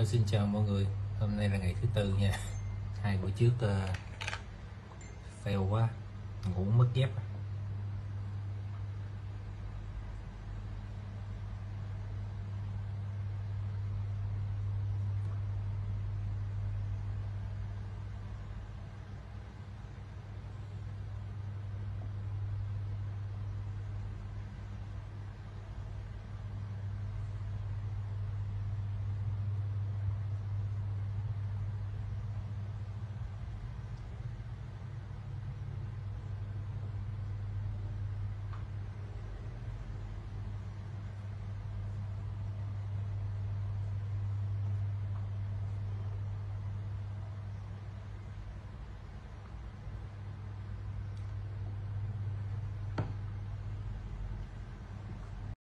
Xin chào mọi người, hôm nay là ngày thứ tư nha. Hai bữa trước fail quá, ngủ mất dép.